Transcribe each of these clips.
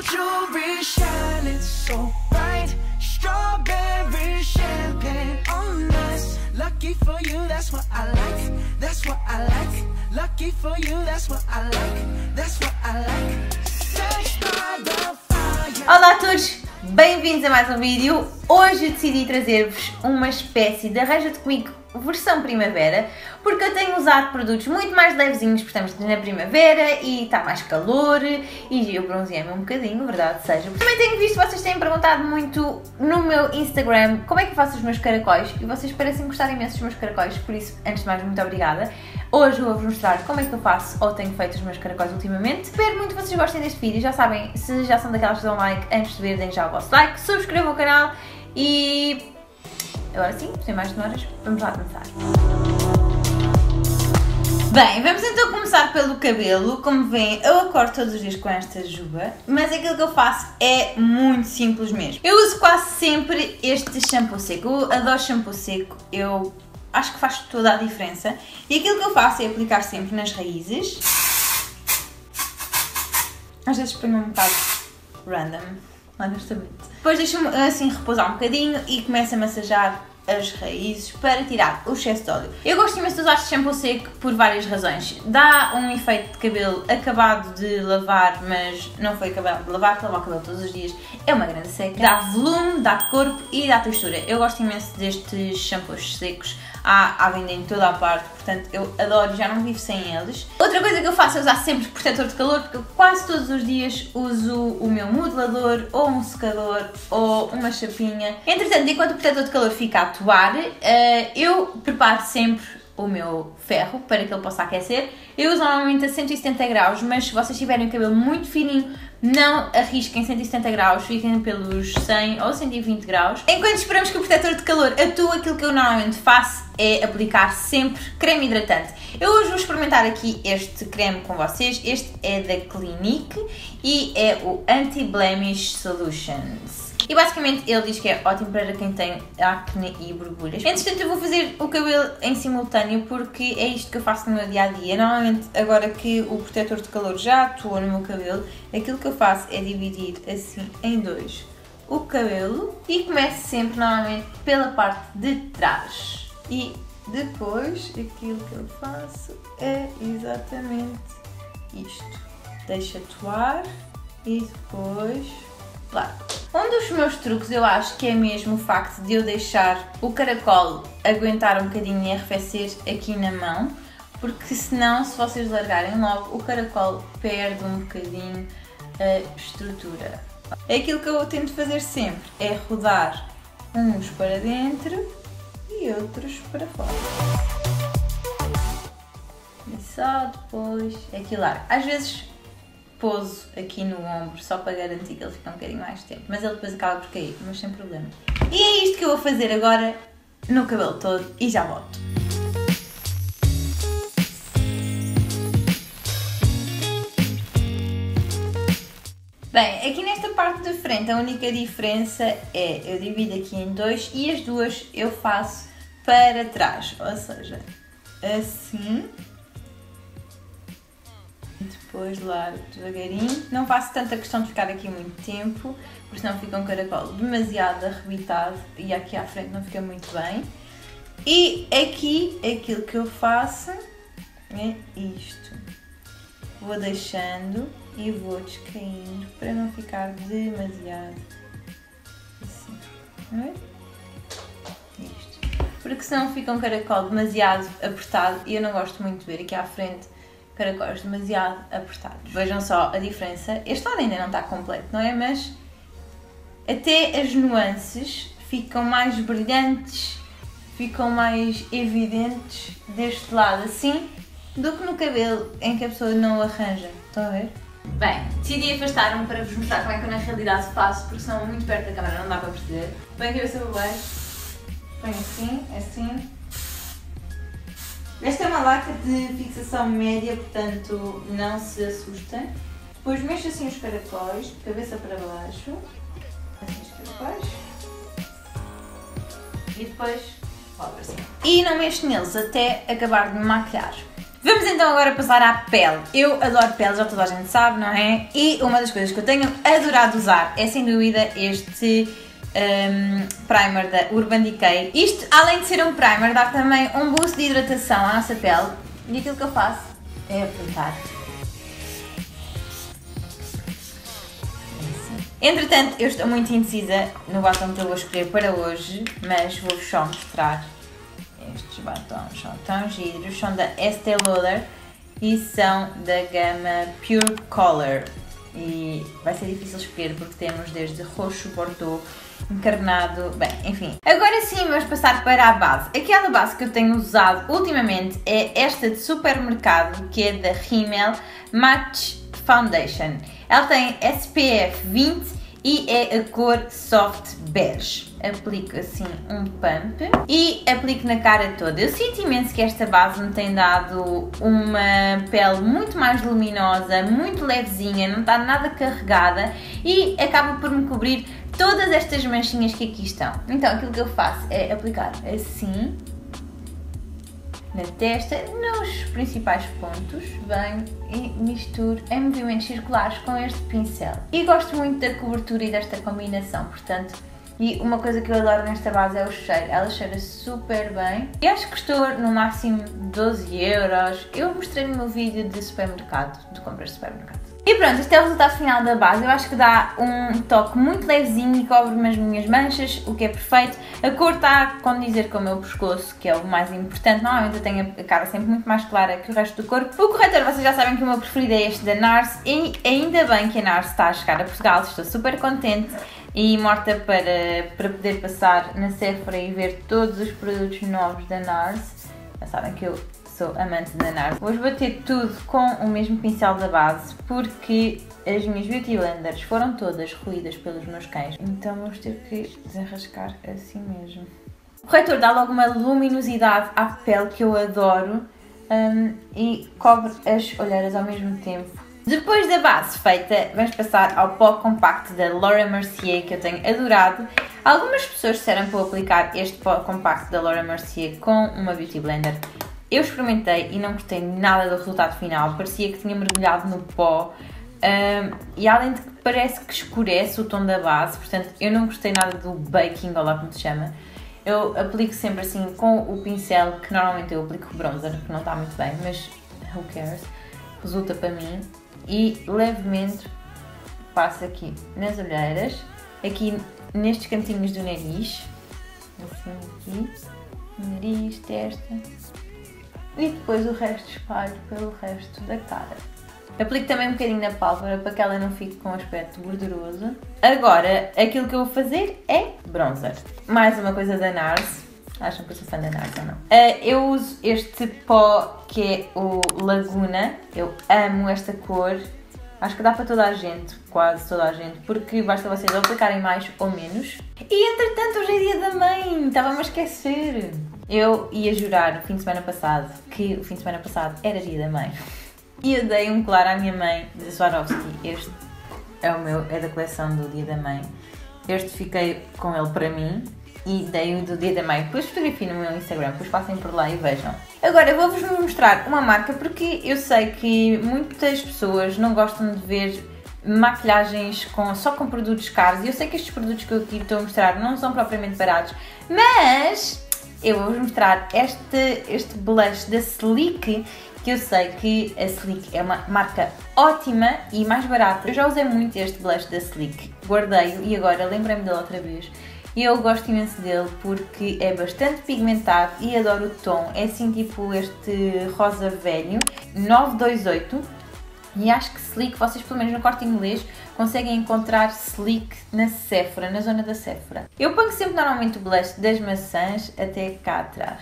jewelry shining so bright, strawberry champagne on us. Lucky for you, that's what I like. That's what I like. Lucky for you, that's what I like. That's what I like. Sex by the fire. Olá a todos, bem-vindos a mais um vídeo. Hoje decidi trazer-vos uma espécie de arranja-te comigo versão primavera, porque eu tenho usado produtos muito mais levezinhos, porque estamos na primavera e está mais calor e eu bronzeei-me um bocadinho, verdade seja. Também tenho visto, vocês têm perguntado muito no meu Instagram como é que eu faço os meus caracóis e vocês parecem gostar imenso dos meus caracóis, por isso, antes de mais, muito obrigada. Hoje vou-vos mostrar como é que eu faço ou tenho feito os meus caracóis ultimamente. Espero muito que vocês gostem deste vídeo, já sabem, se já são daquelas que dão like, antes de ver, deem já o vosso like, subscrevam o canal e... agora sim, sem mais demoras, vamos lá começar. Bem, vamos então começar pelo cabelo. Como veem, eu acordo todos os dias com esta juba, mas aquilo que eu faço é muito simples mesmo. Eu uso quase sempre este shampoo seco. Eu adoro shampoo seco, eu acho que faz toda a diferença. E aquilo que eu faço é aplicar sempre nas raízes. Às vezes ponho um bocado random, honestamente. Depois deixo-me assim repousar um bocadinho e começo a massajar as raízes para tirar o excesso de óleo. Eu gosto imenso de usar este shampoo seco por várias razões. Dá um efeito de cabelo acabado de lavar, mas não foi acabado de lavar, lavar o cabelo todos os dias é uma grande seca. Dá volume, dá corpo e dá textura. Eu gosto imenso destes shampoos secos. Há à venda em toda a parte, portanto eu adoro e já não vivo sem eles. Outra coisa que eu faço é usar sempre protetor de calor, porque eu quase todos os dias uso o meu modelador, ou um secador, ou uma chapinha. Entretanto, enquanto o protetor de calor fica a atuar, eu preparo sempre o meu ferro para que ele possa aquecer. Eu uso normalmente a 170 graus, mas se vocês tiverem o cabelo muito fininho, não arrisquem 170 graus, fiquem pelos 100 ou 120 graus. Enquanto esperamos que o protetor de calor atue, aquilo que eu normalmente faço é aplicar sempre creme hidratante. Eu hoje vou experimentar aqui este creme com vocês. Este é da Clinique e é o Anti-Blemish Solutions. E basicamente ele diz que é ótimo para quem tem acne e borbulhas. Entretanto, eu vou fazer o cabelo em simultâneo porque é isto que eu faço no meu dia-a-dia. Normalmente, agora que o protetor de calor já atua no meu cabelo, aquilo que eu faço é dividir assim em dois o cabelo e começo sempre normalmente pela parte de trás. E depois, aquilo que eu faço é exatamente isto. Deixo atuar e depois... claro. Um dos meus truques eu acho que é mesmo o facto de eu deixar o caracol aguentar um bocadinho e arrefecer aqui na mão, porque senão, se vocês largarem logo, o caracol perde um bocadinho a estrutura. Aquilo que eu tento fazer sempre é rodar uns para dentro e outros para fora. E só depois aqui largo. Às vezes pouso aqui no ombro só para garantir que ele fica um bocadinho mais tempo, mas ele depois acaba por cair, mas sem problema. E é isto que eu vou fazer agora no cabelo todo e já volto. Bem, aqui nesta parte de frente a única diferença é eu divido aqui em dois e as duas eu faço para trás, ou seja, assim. Depois largo devagarinho. Não faço tanta questão de ficar aqui muito tempo, porque senão fica um caracol demasiado arrebitado e aqui à frente não fica muito bem. E aqui aquilo que eu faço é isto. Vou deixando e vou descaindo para não ficar demasiado assim. Não é? Isto. Porque senão fica um caracol demasiado apertado e eu não gosto muito de ver aqui à frente caracóis demasiado apertados. Vejam só a diferença. Este lado ainda não está completo, não é? Mas até as nuances ficam mais brilhantes, ficam mais evidentes deste lado assim, do que no cabelo em que a pessoa não o arranja. Estão a ver? Bem, decidi afastar-me para vos mostrar como é que eu na realidade faço, porque senão muito perto da câmera não dá para perceber. Põe a cabeça para baixo, põe assim, assim. Esta é uma laca de fixação média, portanto não se assustem. Depois mexo assim os caracóis, de cabeça para baixo, assim os caracóis, e depois volto para cima. E não mexo neles até acabar de me maquilhar. Vamos então agora passar à pele. Eu adoro pele, já toda a gente sabe, não é? E uma das coisas que eu tenho adorado usar é sem dúvida este primer da Urban Decay. Isto, além de ser um primer, dá também um boost de hidratação à nossa pele. E aquilo que eu faço é aplicar. Entretanto, eu estou muito indecisa no batom que eu vou escolher para hoje, mas vou-vos só mostrar. Estes batons são tão giros, são da Estée Lauder e são da gama Pure Color. E vai ser difícil escolher porque temos desde roxo, bordeaux, encarnado, bem, enfim. Agora sim vamos passar para a base. Aquela base que eu tenho usado ultimamente é esta de supermercado, que é da Rimmel Match Foundation. Ela tem SPF 20 e é a cor Soft Beige. Aplico assim um pump e aplico na cara toda. Eu sinto imenso que esta base me tem dado uma pele muito mais luminosa, muito levezinha, não está nada carregada e acaba por me cobrir todas estas manchinhas que aqui estão. Então aquilo que eu faço é aplicar assim na testa, nos principais pontos, venho e misturo em movimentos circulares com este pincel. E gosto muito da cobertura e desta combinação, portanto, e uma coisa que eu adoro nesta base é o cheiro, ela cheira super bem. E acho que custou no máximo 12 €, eu mostrei no meu vídeo de supermercado, de compras de supermercado. E pronto, este é o resultado final da base. Eu acho que dá um toque muito levezinho e cobre-me as minhas manchas, o que é perfeito. A cor está a condizer com o meu pescoço, que é o mais importante. Normalmente eu tenho a cara sempre muito mais clara que o resto do corpo. O corretor, vocês já sabem que o meu preferido é este da NARS e ainda bem que a NARS está a chegar a Portugal. Estou super contente e morta para poder passar na Sephora e ver todos os produtos novos da NARS. Já sabem que eu sou amante da NARS. Vou bater tudo com o mesmo pincel da base porque as minhas beauty blenders foram todas roídas pelos meus cães, então vamos ter que desenrascar assim mesmo. O corretor dá logo uma luminosidade à pele que eu adoro e cobre as olheiras ao mesmo tempo. Depois da base feita, vamos passar ao pó compacto da Laura Mercier, que eu tenho adorado. Algumas pessoas disseram para eu aplicar este pó compacto da Laura Mercier com uma beauty blender. Eu experimentei e não gostei nada do resultado final, parecia que tinha mergulhado no pó e além de que parece que escurece o tom da base, portanto eu não gostei nada do baking, ou lá como se chama. Eu aplico sempre assim com o pincel, que normalmente eu aplico bronzer, que não está muito bem, mas who cares, resulta para mim. E levemente passo aqui nas olheiras, aqui nestes cantinhos do nariz, assim aqui, nariz, testa. E depois o resto espalho pelo resto da cara. Aplico também um bocadinho na pálpebra para que ela não fique com um aspecto gorduroso. Agora, aquilo que eu vou fazer é bronzer. Mais uma coisa da NARS. Acham que eu sou fã da NARS ou não? Eu uso este pó que é o Laguna. Eu amo esta cor. Acho que dá para toda a gente, quase toda a gente, porque basta vocês aplicarem mais ou menos. E entretanto, hoje é dia da mãe, estava-me a esquecer. Eu ia jurar no fim de semana passado que o fim de semana passado era dia da mãe. E eu dei um colar à minha mãe de Swarovski. Este é da coleção do dia da mãe. Este fiquei com ele para mim e dei-o do dia da mãe. Depois fotografia no meu Instagram, depois passem por lá e vejam. Agora vou-vos mostrar uma marca porque eu sei que muitas pessoas não gostam de ver maquilhagens só com produtos caros e eu sei que estes produtos que eu aqui estou a mostrar não são propriamente baratos, mas eu vou-vos mostrar este blush da Sleek, que eu sei que a Sleek é uma marca ótima e mais barata. Eu já usei muito este blush da Sleek, guardei-o e agora lembrei-me dele outra vez. E eu gosto imenso dele porque é bastante pigmentado e adoro o tom. É assim tipo este rosa velho, 928. E acho que Sleek, vocês pelo menos no Corte Inglês, conseguem encontrar Sleek na Sephora, na zona da Sephora. Eu ponho sempre normalmente o blush das maçãs até cá atrás.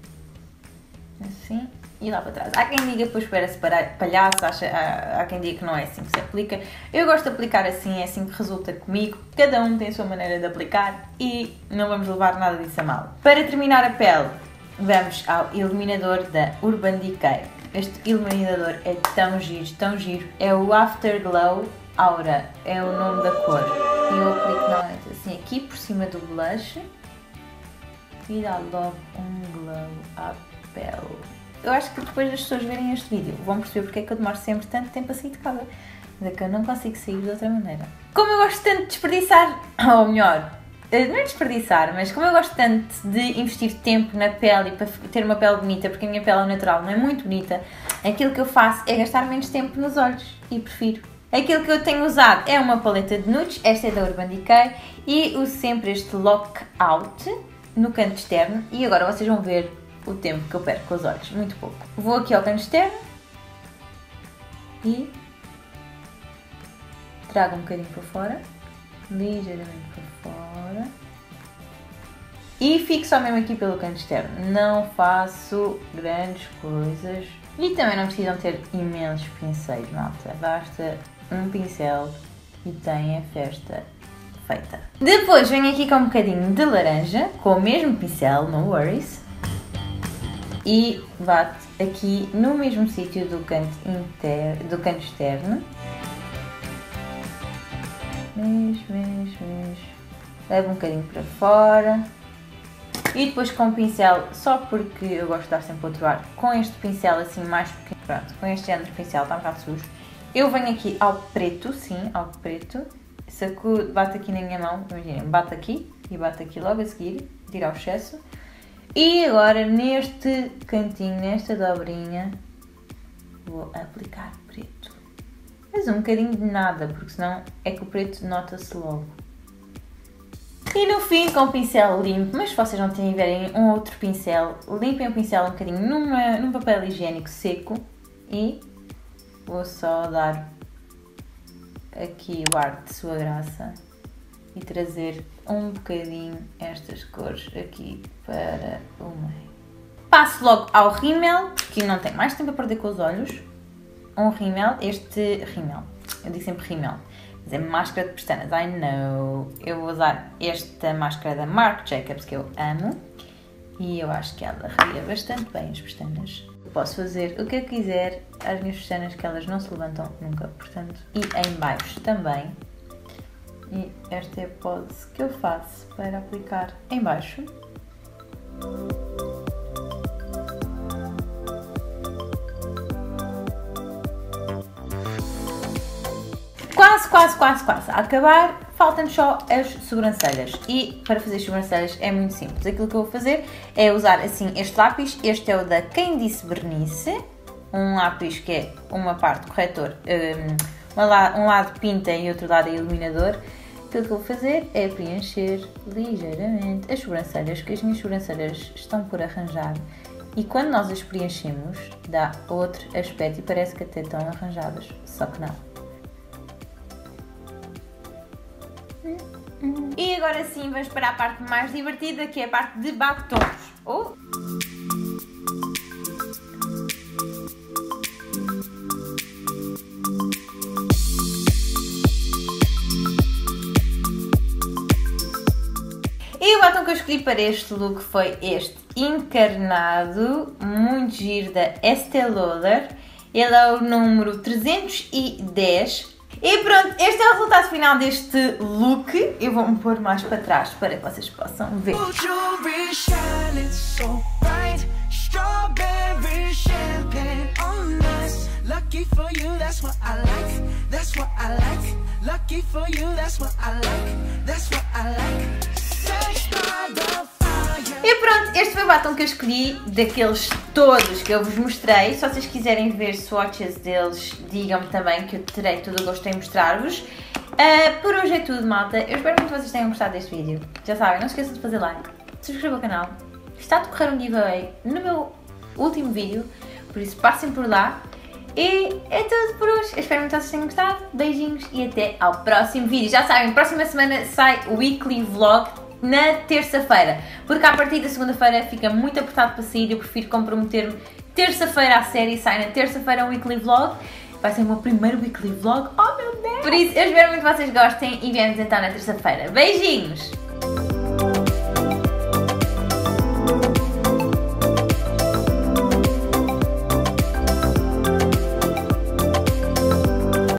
Assim. E lá para trás. Há quem diga depois para-se palhaço, há quem diga que não é assim que se aplica. Eu gosto de aplicar assim, é assim que resulta comigo. Cada um tem a sua maneira de aplicar e não vamos levar nada disso a mal. Para terminar a pele, vamos ao iluminador da Urban Decay. Este iluminador é tão giro. É o Afterglow Aura, é o nome da cor. E eu aplico normalmente assim aqui por cima do blush e dá logo um glow à pele. eu acho que depois das pessoas verem este vídeo vão perceber porque é que eu demoro sempre tanto tempo a sair de casa. Mas é que eu não consigo sair de outra maneira. Como eu gosto tanto de desperdiçar, ou melhor, não é desperdiçar, mas como eu gosto tanto de investir tempo na pele e para ter uma pele bonita, porque a minha pele natural não é muito bonita, aquilo que eu faço é gastar menos tempo nos olhos e prefiro. Aquilo que eu tenho usado é uma paleta de nudes, esta é da Urban Decay, e uso sempre este Lockout no canto externo, e agora vocês vão ver o tempo que eu perco com os olhos, muito pouco. Vou aqui ao canto externo e trago um bocadinho para fora, ligeiramente para fora, e fico só mesmo aqui pelo canto externo, não faço grandes coisas. E também não precisam ter imensos pincéis, malta, basta um pincel e tem a festa feita. Depois venho aqui com um bocadinho de laranja, com o mesmo pincel, no worries, e bato aqui no mesmo sítio do canto externo. Levo um bocadinho para fora. E depois com o pincel, só porque eu gosto de dar sempre outro ar, com este pincel assim mais pequeno, pronto, com este género de pincel, está um bocado sujo, eu venho aqui ao preto, sim, ao preto, sacudo, bato aqui na minha mão, imaginem, bato aqui e bato aqui logo a seguir, tiro ao excesso, e agora neste cantinho, nesta dobrinha, vou aplicar preto, mas um bocadinho de nada, porque senão é que o preto nota-se logo. E no fim, com o pincel limpo, mas se vocês não tiverem um outro pincel, limpem o pincel um bocadinho num papel higiênico seco e vou só dar aqui o ar de sua graça e trazer um bocadinho estas cores aqui para o meio. Passo logo ao rímel, porque não tenho mais tempo a perder com os olhos. Um rímel, este rímel, eu digo sempre rímel. Mas é máscara de pestanas, I know. Eu vou usar esta máscara da Marc Jacobs que eu amo e eu acho que ela ria bastante bem as pestanas. Eu posso fazer o que eu quiser às minhas pestanas que elas não se levantam nunca, portanto. E em baixo também. E esta é a pose que eu faço para aplicar em baixo. Quase a acabar, faltam só as sobrancelhas e para fazer as sobrancelhas é muito simples. Aquilo que eu vou fazer é usar assim este lápis, este é o da Quem Disse Bernice, um lápis que é uma parte corretor, um lado pinta e outro lado é iluminador. Aquilo que eu vou fazer é preencher ligeiramente as sobrancelhas, que as minhas sobrancelhas estão por arranjar e quando nós as preenchemos dá outro aspecto e parece que até estão arranjadas, só que não. E agora sim vamos para a parte mais divertida, que é a parte de batons. E o batom que eu escolhi para este look foi este encarnado, muito giro, da Estée Lauder. Ele é o número 310. E pronto, este é o resultado final deste look. Eu vou-me pôr mais para trás para que vocês possam ver. E pronto, este foi o batom que eu escolhi, daqueles todos que eu vos mostrei. Se vocês quiserem ver swatches deles, digam-me também que eu terei todo o gosto em mostrar-vos. Por hoje é tudo, malta. Eu espero muito que vocês tenham gostado deste vídeo. Já sabem, não se esqueçam de fazer like, subscrevam o canal. Está a decorrer um giveaway no meu último vídeo, por isso passem por lá. E é tudo por hoje. Eu espero muito que vocês tenham gostado. Beijinhos e até ao próximo vídeo. Já sabem, próxima semana sai o weekly vlog na terça-feira, porque a partir da segunda-feira fica muito apertado para sair. Eu prefiro comprometer-me terça-feira à série, sai na terça-feira um weekly vlog. Vai ser o meu primeiro weekly vlog, oh meu Deus! Por isso, eu espero muito que vocês gostem e viemos então na terça-feira. Beijinhos!